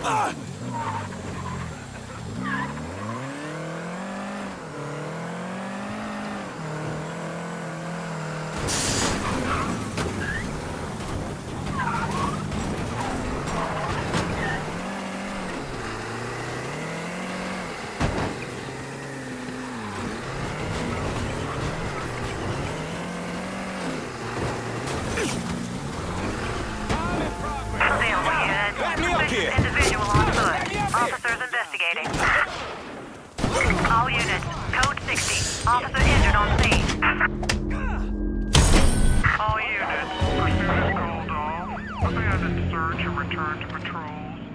Individual on foot. Officers investigating. All units, code 60. Officer injured on scene. All units, pursuit is called off. Abandon search and return to patrols.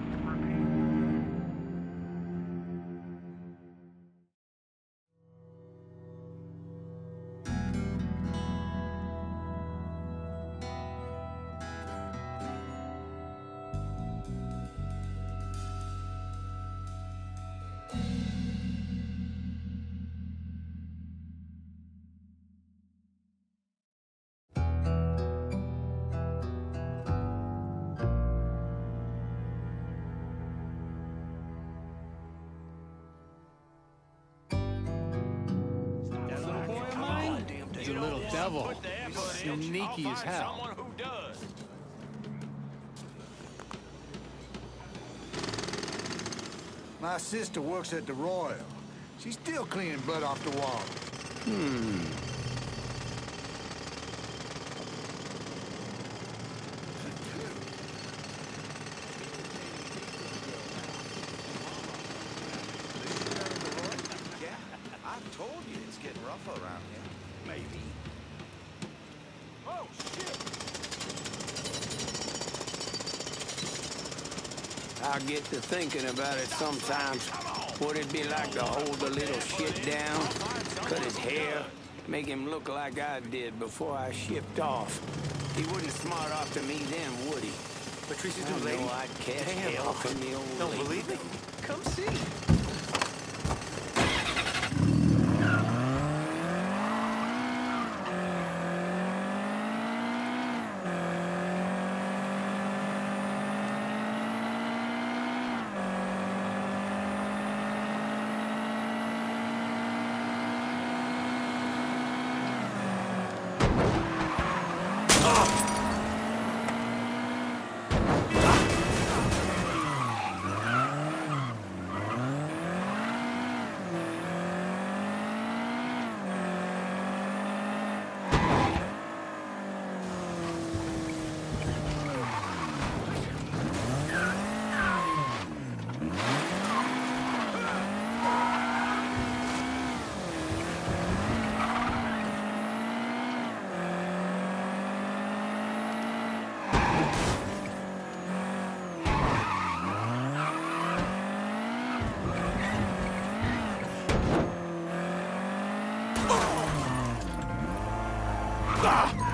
He's a little devil. He's sneaky as hell. My sister works at the Royal. She's still cleaning blood off the wall. I told you it's getting rougher around here. Maybe. Oh, shit! I get to thinking about it sometimes. What it'd be like to hold the little shit down, cut his hair, make him look like I did before I shipped off. He wouldn't smart off to me then, would he? Patricia's I new lady. know I'd catch hell from the old Don't lady. believe me? Come see. Ah!